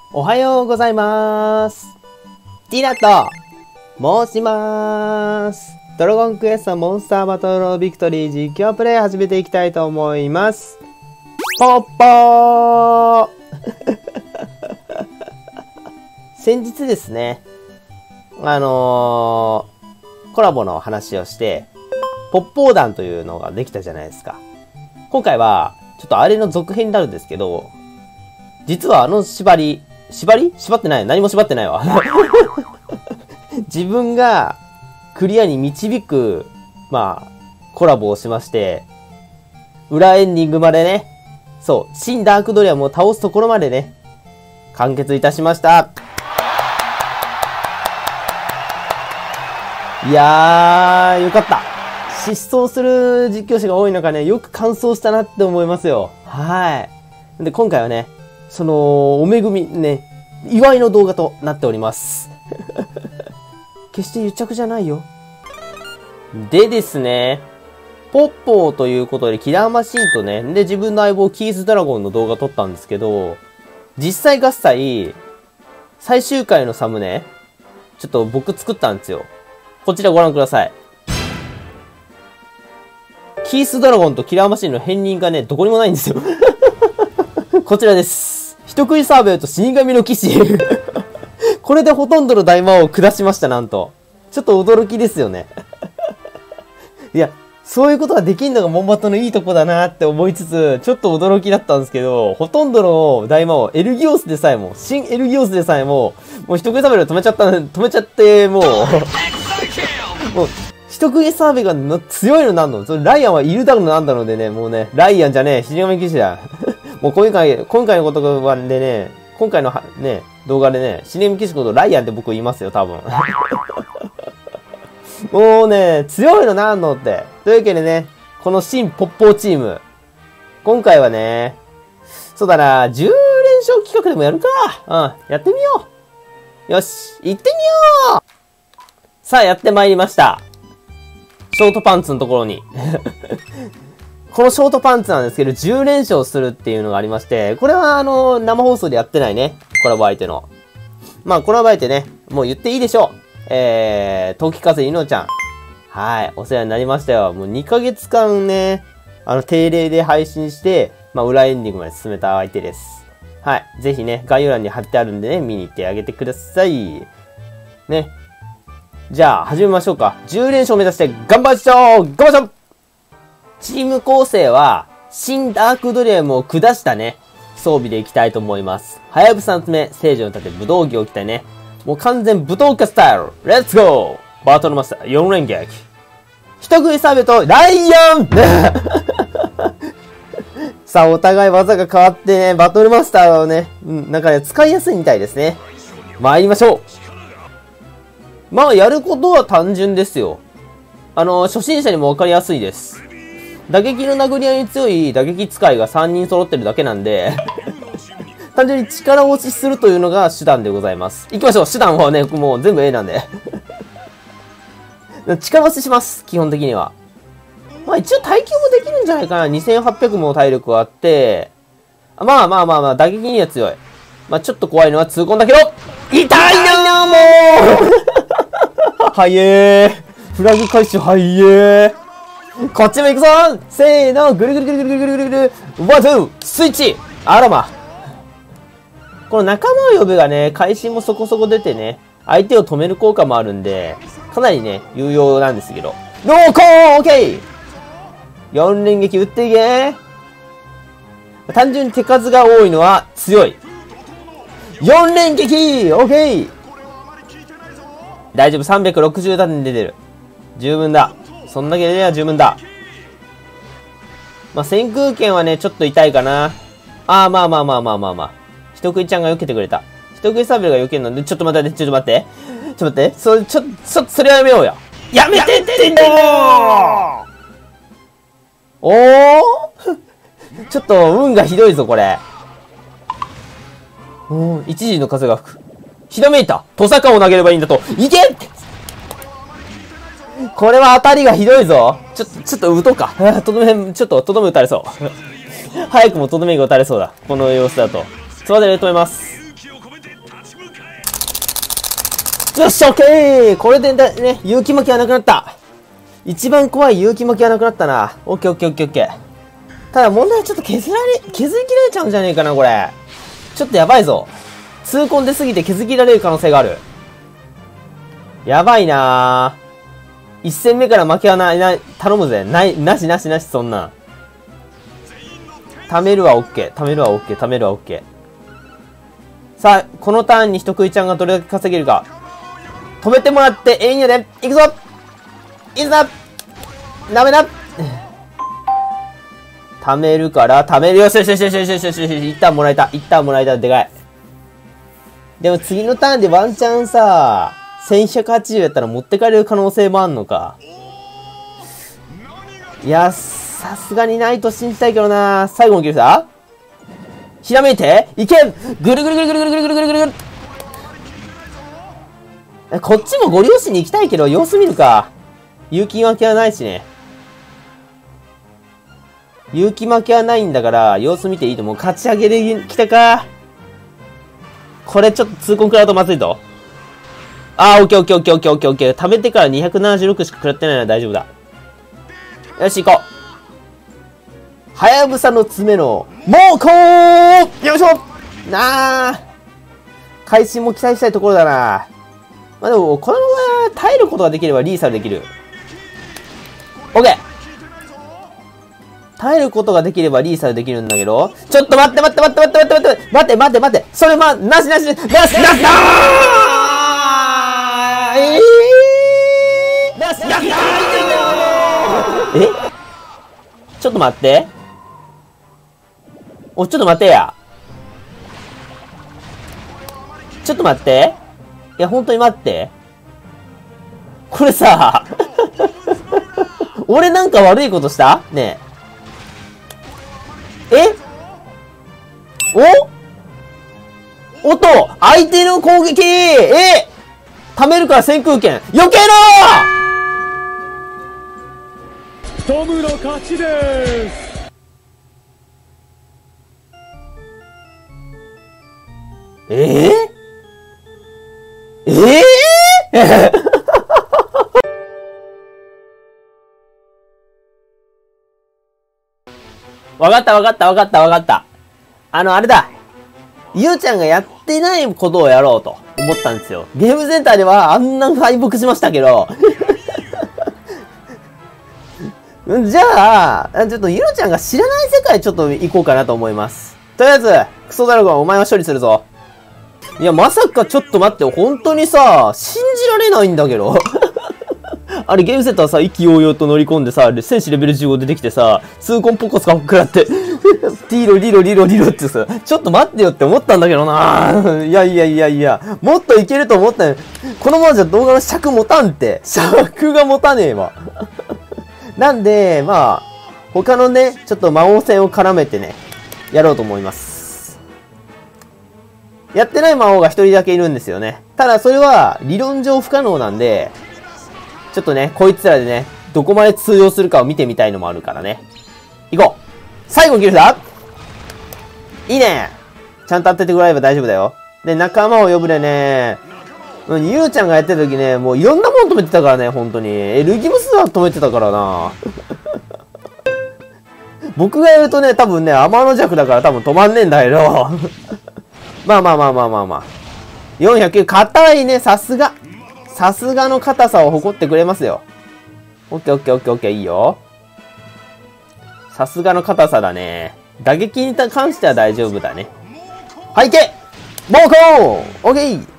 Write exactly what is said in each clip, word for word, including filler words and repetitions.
おはようございます。ティナと申します。ドラゴンクエストモンスターバトルロービクトリー実況プレイ始めていきたいと思います。ポッポー先日ですね、あのー、コラボの話をして、ポッポー団というのができたじゃないですか。今回は、ちょっとあれの続編になるんですけど、実はあの縛り、縛り縛ってない。何も縛ってないわ。自分がクリアに導く、まあ、コラボをしまして、裏エンディングまでね、そう、新ダークドリアムを倒すところまでね、完結いたしました。いやー、よかった。失踪する実況者が多い中ね、よく完走したなって思いますよ。はい。で、今回はね、その、お恵み、ね、祝いの動画となっております。決して癒着じゃないよ。でですね、ポッポーということで、キラーマシンとね、で、自分の相棒、キースドラゴンの動画撮ったんですけど、実際合切、最終回のサムネ、ちょっと僕作ったんですよ。こちらご覧ください。キースドラゴンとキラーマシンの片鱗がね、どこにもないんですよ。こちらです。人食いサーベルと死神の騎士。これでほとんどの大魔王を下しました、なんと。ちょっと驚きですよね。いや、そういうことができんのがモンバットのいいとこだなって思いつつ、ちょっと驚きだったんですけど、ほとんどの大魔王、エルギオスでさえも、新エルギオスでさえも、もう人食いサーベル止めちゃった、止めちゃって、もう、もう、人食いサーベルが強いのなんのそれライアンはいるだろうなんだろうでね、もうね、ライアンじゃねえ、死神騎士だ。もう今回、今回のことはでね、今回のね、動画でね、死神騎士ことライアンって僕言いますよ、多分。もうね、強いのなんのって。というわけでね、この新ポッポーチーム。今回はね、そうだな、じゅう連勝企画でもやるか。うん、やってみよう。よし、行ってみよう。さあ、やってまいりました。ショートパンツのところに。このショートパンツなんですけど、じゅう連勝するっていうのがありまして、これはあの、生放送でやってないね。コラボ相手の。まあ、コラボ相手ね、もう言っていいでしょう。えー、時風いのちゃん。はい、お世話になりましたよ。もうにかげつかんね、あの、定例で配信して、まあ、裏エンディングまで進めた相手です。はい、ぜひね、概要欄に貼ってあるんでね、見に行ってあげてください。ね。じゃあ、始めましょうか。じゅう連勝目指して頑張りましょう頑張りましょうチーム構成は、新ダークドリアムを下したね、装備でいきたいと思います。はやぶさの爪、聖女の盾、武道着を着たいね。もう完全武闘家スタイルレッツゴーバトルマスターよん連撃人食いサーベとライアンさあ、お互い技が変わってね、バトルマスターをね、うん、なんかね、使いやすいみたいですね。参りましょうまあ、やることは単純ですよ。あの、初心者にもわかりやすいです。打撃の殴り合いに強い打撃使いがさんにん揃ってるだけなんで、単純に力押しするというのが手段でございます。行きましょう手段はね、もう全部 A なんで。力押しします、基本的には。まあ一応耐久もできるんじゃないかな。にせんはっぴゃくも体力あって、まあまあまあまあ、打撃には強い。まあちょっと怖いのは痛恨だけど、痛いなもうはいえー。フラグ回収はいえー。こっちも行くぞせーのぐるぐるぐるぐるぐるぐるぐるワンツースイッチあらまこの仲間を呼ぶがね、会心もそこそこ出てね、相手を止める効果もあるんで、かなりね、有用なんですけど。ローコーオッケー !よん 連撃撃っていけ単純に手数が多いのは強い。よん連撃オッケー大丈夫、さんびゃくろくじゅう打点出てる。十分だ。そんだけでは十分だ。まあ、先空剣はね、ちょっと痛いかな。ああ、まあまあまあまあまあまあ。人食いちゃんが避けてくれた。人食いサーベルが避けるので、ちょっと待って、ちょっと待って。ちょっと待って。それ、ちょ、ちょっと、それはやめようや。やめてってんだよおーちょっと、運がひどいぞ、これ。おー、一時の風が吹く。ひらめいた。トサカを投げればいいんだと。いけこれは当たりがひどいぞ。ちょっと、ちょっと打とうか。とどめ、ちょっと、とどめ打たれそう。早くもとどめが打たれそうだ。この様子だと。つばで止めます。 よっしゃ、オッケー。これでね、勇気巻きはなくなった。一番怖い勇気巻きはなくなったな。オッケーオッケーオッケーオッケー。ただ問題はちょっと削られ、削り切られちゃうんじゃねえかな、これ。ちょっとやばいぞ。痛恨出すぎて削り切られる可能性がある。やばいなぁ。一戦目から負けはない、ない、頼むぜ。ない、なしなしなし、そんなん。貯めるはオッケー。貯めるはオッケー。貯めるはオッケー。さあ、このターンに人食いちゃんがどれだけ稼げるか。止めてもらって、ええんやで。行くぞいくぞダメだ貯めるから、貯めるよしよしよしよしよしよしよしよし。一旦もらえた。一旦もらえた。でかい。でも次のターンでワンチャンさ、せんひゃくはちじゅうやったら持ってかれる可能性もあんのか。いや、さすがにないと信じたいけどな。最後のキルさひらめいていけぐるぐるぐるぐるぐるぐるぐるぐるぐるぐる。こっちもご両親に行きたいけど、様子見るか。勇気負けはないしね。勇気負けはないんだから、様子見ていいと思う。勝ち上げで来たか。これちょっと痛恨食らうとまずいぞ。あー、オッケーオッケーオッケーオッケーオッケーオッケー。貯めてからにひゃくななじゅうろくしか食らってないのは大丈夫だ。よし、行こう。はやぶさの爪の猛攻よいしょなあ会心も期待したいところだな。まあでも、このまま耐えることができればリーサルできる。オッケー耐えることができればリーサルできるんだけど、ちょっと待って待って待って待って待って待って待って待って待ってそれま、なしなしなしなしなしなしえーなしなしえちょっと待って。お、ちょっと待ってや。ちょっと待って。いや、本当に待って。これさ、俺なんか悪いことしたねえ。えおおっと相手の攻撃え貯めるから先空権余計ろトムの勝ちです。 えー、ええーわかったわかったわかったわかった。あの、あれだ。ゆうちゃんがやってないことをやろうと思ったんですよ。ゲームセンターではあんな敗北しましたけど。じゃあ、ちょっとゆうちゃんが知らない世界ちょっと行こうかなと思います。とりあえず、クソドラゴンお前は処理するぞ。いや、まさかちょっと待って、本当にさ、信じられないんだけど。あれゲームセンターさ、意気揚々と乗り込んでさ、戦士レベルじゅうご出てきてさ、痛恨ポコスが食らって、リロリロリロリロってさ、ちょっと待ってよって思ったんだけどな。いやいやいやいや、もっといけると思ったよ。このままじゃ動画の尺持たんって。尺が持たねえわ。なんで、まあ、他のね、ちょっと魔王戦を絡めてね、やろうと思います。やってない魔王が一人だけいるんですよね。ただそれは理論上不可能なんで、ちょっとね、こいつらでね、どこまで通用するかを見てみたいのもあるからね。行こう最後のギルだいいねちゃんと当ててくれれば大丈夫だよ。で、仲間を呼ぶでね、うん、ゆうちゃんがやってた時ね、もういろんなもん止めてたからね、本当に。え、ルギムスは止めてたからな。僕がやるとね、多分ね、天の弱だから多分止まんねえんだけど。まあまあまあまあまあまあ。よんひゃく、硬いね、さすが。さすがの硬さを誇ってくれますよ。オッケーオッケーオッケーオッケー、いいよ。さすがの硬さだね。打撃に関しては大丈夫だね。はい、いけ暴行オッケー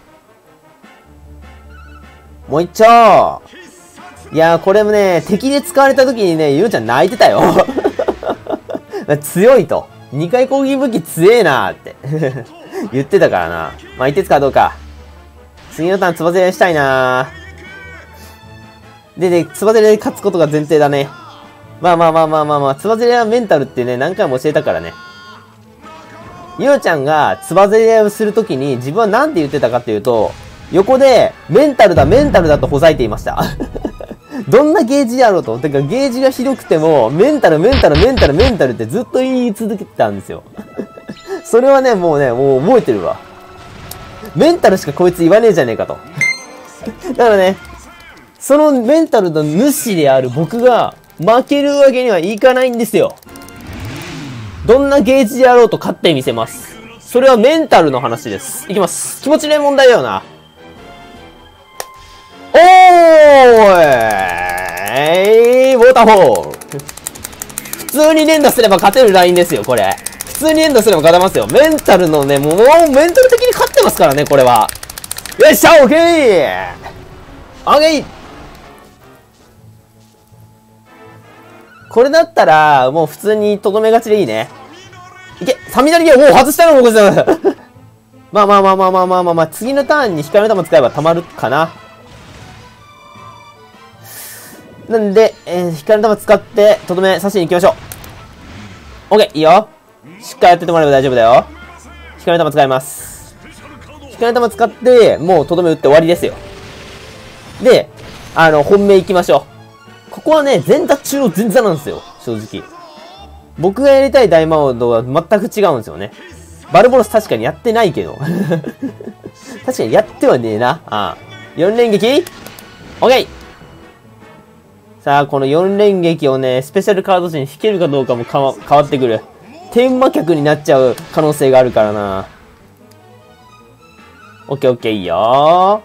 もう一丁いやー、これもね、敵で使われた時にね、ゆうちゃん泣いてたよ。強いと。にかい攻撃武器強えなーって言ってたからな。まあ、いてつかどうか。次のターン、つばぜれしたいなー。でね、つばぜれで勝つことが前提だね。まあまあまあまあまあまあ、つばぜれはメンタルってね、何回も教えたからね。ゆうちゃんがつばぜれをするときに自分は何て言ってたかっていうと、横で、メンタルだ、メンタルだとほざいていました。どんなゲージであろうと。てか、ゲージがひどくても、メンタル、メンタル、メンタル、メンタルってずっと言い続けてたんですよ。それはね、もうね、もう覚えてるわ。メンタルしかこいつ言わねえじゃねえかと。 だからね、そのメンタルの主である僕が負けるわけにはいかないんですよ。どんなゲージであろうと勝ってみせます。それはメンタルの話です。いきます。気持ちの問題だよな。おーいウォーターフォール普通に連打すれば勝てるラインですよ、これ。普通に連打すれば勝てますよ。メンタルのね、もうメンタル的に勝ってますからね、これは。よっしゃ、オッケーオッケーこれだったら、もう普通にとどめ勝ちでいいね。いけサミナリゲー、おお外したの僕ですまあまあまあまあまあまあまあまあ、次のターンに光の玉使えば溜まるかな。なんで、えー、光の玉使って、とどめ刺しに行きましょう。オッケー、いいよ。しっかりやっててもらえば大丈夫だよ。光の玉使います。光の玉使って、もうとどめ打って終わりですよ。で、あの、本命行きましょう。ここはね、前座中の前座なんですよ、正直。僕がやりたい大魔王とは全く違うんですよね。バルボロス確かにやってないけど。確かにやってはねえな。ああ。よん連撃 ?OK! さあ、このよん連撃をね、スペシャルカード時に引けるかどうかもかわ変わってくる。天魔客になっちゃう可能性があるからな。OK、OK、いいよ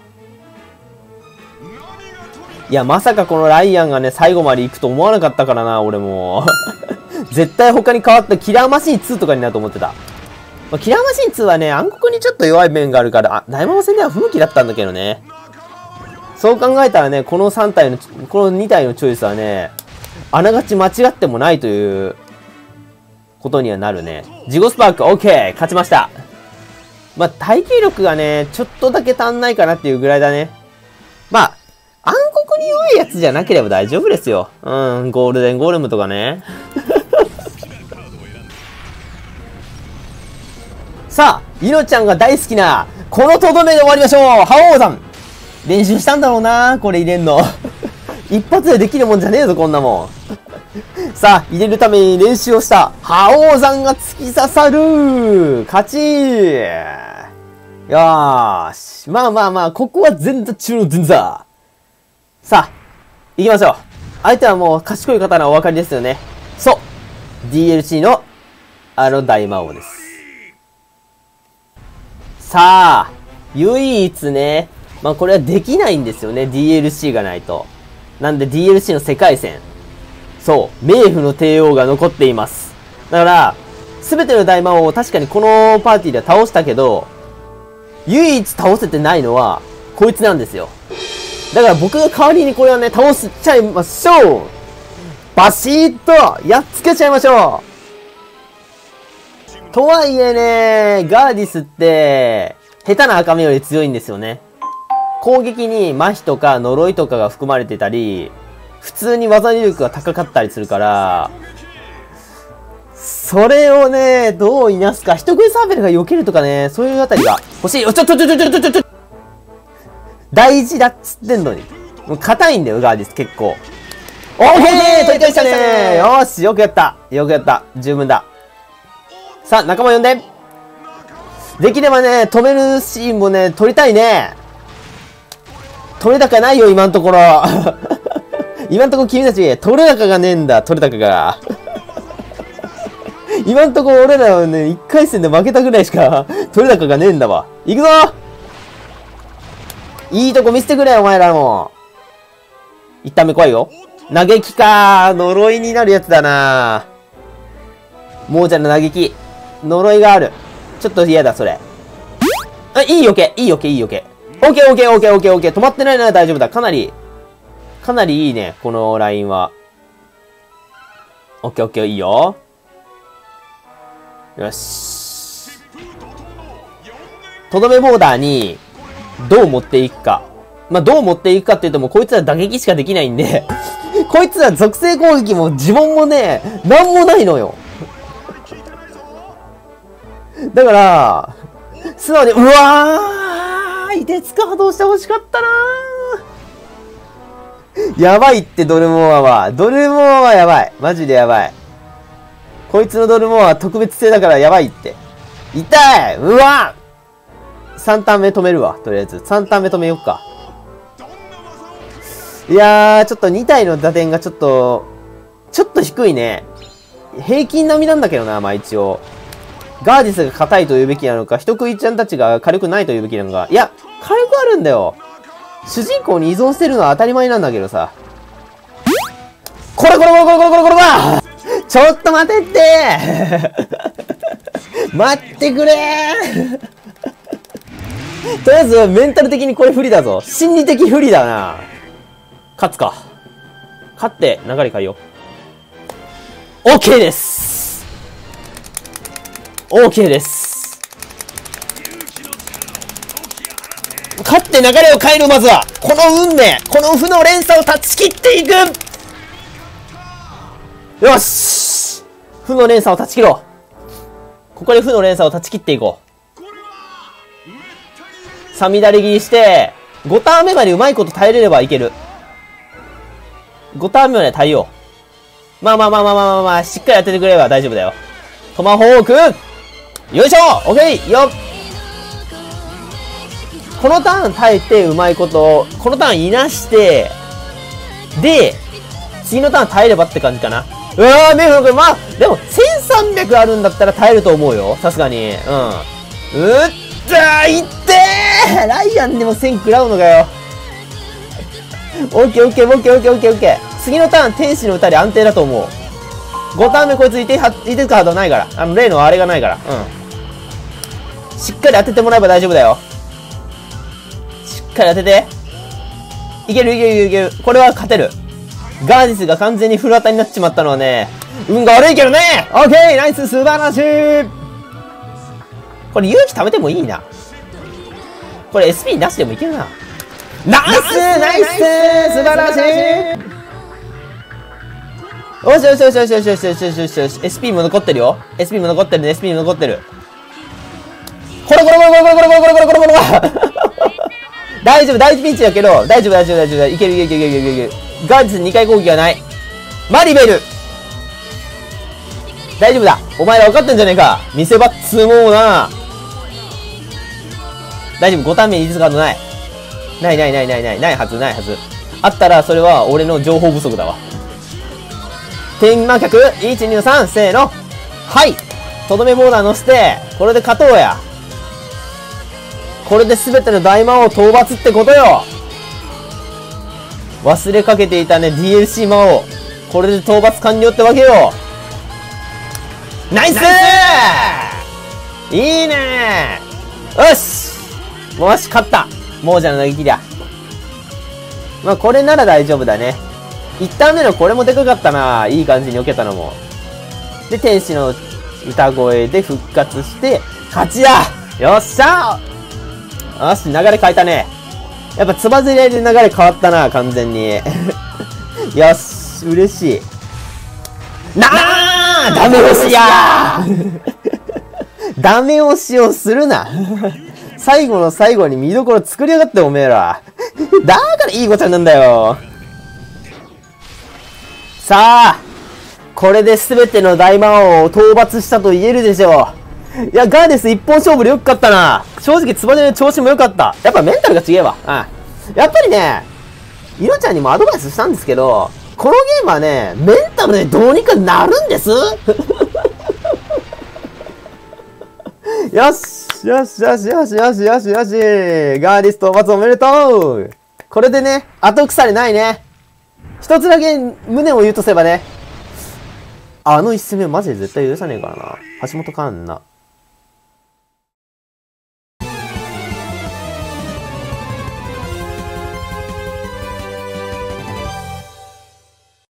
ー。いや、まさかこのライアンがね、最後まで行くと思わなかったからな、俺も。絶対他に変わったキラーマシンツーとかになると思ってた。まあ、キラーマシンツーはね、暗黒にちょっと弱い面があるから、あ、大魔王戦では不向きだったんだけどね。そう考えたらね、このさん体の、このに体のチョイスはね、あながち間違ってもないということにはなるね。ジゴスパーク、OK! 勝ちました。まあ、耐久力がね、ちょっとだけ足んないかなっていうぐらいだね。まあ、暗黒に弱いやつじゃなければ大丈夫ですよ。うん、ゴールデンゴーレムとかね。さあ、イノちゃんが大好きな、このとどめで終わりましょう覇王山練習したんだろうなこれ入れんの。一発でできるもんじゃねえぞ、こんなもん。さあ、入れるために練習をした覇王山が突き刺さる勝ちよーし。まあまあまあ、ここは前座中の前座。さあ、行きましょう。相手はもう賢い方なお分かりですよね。そう。ディーエルシー の、あの大魔王です。さあ、唯一ね、まあこれはできないんですよね。ディーエルシー がないと。なんで ディーエルシー の世界線。そう。冥府の帝王が残っています。だから、すべての大魔王を確かにこのパーティーでは倒したけど、唯一倒せてないのは、こいつなんですよ。だから僕が代わりにこれをね、倒しちゃいましょうバシッとやっつけちゃいましょうとはいえね、ガーディスって、下手な赤目より強いんですよね。攻撃に麻痺とか呪いとかが含まれてたり、普通に技力が高かったりするから、それをね、どういなすか。人食いサーベルが避けるとかね、そういうあたりが欲しい。おちょちょちょちょちょちょちょ大事だっつってんのに。もう硬いんだよ、ガーディス結構。オーケー取り返したねよーしよくやったよくやった十分だ。さあ、仲間呼んで。できればね、止めるシーンもね、撮りたいね。撮れ高ないよ、今んところ。今んところ君たち、撮れ高がねえんだ、撮れ高が。今んところ俺らはね、一回戦で負けたぐらいしか、撮れ高がねえんだわ。行くぞいいとこ見せてくれ、お前らも。一旦目怖いよ。嘆きかー。呪いになるやつだなー。もうちゃんの嘆き。呪いがある。ちょっと嫌だ、それ。あ、いいよけ、いいよけ、いいよけ。オッケーオッケーオッケーオッケーオッケー。止まってないなら大丈夫だ。かなり、かなりいいね、このラインは。オッケーオッケー、いいよ。よし。とどめボーダーに、どう持っていくか。まあ、どう持っていくかって言うともうこいつら打撃しかできないんで、こいつら属性攻撃も呪文もね、なんもないのよ。だから、素直に、うわーいてつか波動してほしかったなーやばいってドルモアは。ドルモアはやばい。マジでやばい。こいつのドルモアは特別性だからやばいって。痛いうわさんターン目止めるわ。とりあえず。さんターン目止めよっか。 いやー、ちょっとに体の打点がちょっと、ちょっと低いね。平均並みなんだけどな、まあ一応。ガーディスが硬いと言うべきなのか、人食いちゃんたちが軽くないと言うべきなのか。いや、軽くあるんだよ。主人公に依存してるのは当たり前なんだけどさ。これこれこれこれこれこれこれこれちょっと待てって待ってくれーとりあえず、メンタル的にこれ不利だぞ。心理的不利だな。勝つか。勝って、流れ変えよう。OK です !OK です。勝って流れを変える、まずは。この運命、この負の連鎖を断ち切っていく。よし負の連鎖を断ち切ろう。ここで負の連鎖を断ち切っていこう。さみだれ切りして、ごターン目までうまいこと耐えれればいける。ごターン目まで耐えよう。まあまあまあまあまあまあ、まあ、しっかり当ててくれれば大丈夫だよ。トマホークよいしょオッケーよっこのターン耐えてうまいこと、このターンいなして、で、次のターン耐えればって感じかな。うわー、メフこれ、まあ、でも、せんさんびゃくあるんだったら耐えると思うよ。さすがに。うん。うっざーいってーライアンでもせん食らうのかよ。オッケーオッケーオッケーオッケーオッケーオッケー。次のターン、天使の歌で安定だと思う。ごターン目こいついて、いてかハードないから。あの、例のあれがないから。うん。しっかり当ててもらえば大丈夫だよ。しっかり当てて。いけるいけるいけるいける。これは勝てる。ガーディスが完全にフル当たりになっちまったのはね、運が悪いけどね。オッケーナイス素晴らしい。これ勇気貯めてもいいな。これ エスピー なしでもいけるな。ナイスナイス素晴らしい。よしよしよしよしよしよしよしよしよしよし。エスピー も残ってるよ。エスピー も残ってるね。エスピー も残ってる。これこれこれこれこれこれこれこれこれこれ大丈夫、大ピンチだけど、大丈夫大丈夫大丈夫。いけるいけるいけるいけるいける。ガーディスにかい攻撃はない。マリベル大丈夫だ。お前ら分かってんじゃねえか。見せ場っつーもうな。大丈夫、ごターン目にリスカードない。ないないないないない。ないはずないはず。あったら、それは俺の情報不足だわ。天満客、いち、に、さん、せーの。はい。とどめボーダー乗せて、これで勝とうや。これで全ての大魔王討伐ってことよ。忘れかけていたね、ディーエルシー 魔王。これで討伐完了ってわけよ。ナイスーいいねーよしもし勝った亡者の投げ切りだ。まあこれなら大丈夫だね。いちターン目のこれもでかかったな。いい感じに避けたのも。で、天使の歌声で復活して、勝ちだよっしゃーよし、流れ変えたね。やっぱつばぜり合いで流れ変わったな、完全に。よし、嬉しい。なあダメ押しやーダメ押しをするな。最後の最後に見どころ作りやがって、おめえら。だからいい子ちゃんなんだよ。さあ、これで全ての大魔王を討伐したと言えるでしょう。いや、ガーディス一本勝負でよかったな。正直、つばぜの調子も良かった。やっぱメンタルが違えわ。うん。やっぱりね、イノちゃんにもアドバイスしたんですけど、このゲームはね、メンタルでどうにかなるんですよしよしよしよしよしよしよしガーディス討伐おめでとう。これでね、後腐れないね。一つだけ胸を言うとすればね、あの一戦目マジで絶対許さねえからな。橋本環奈。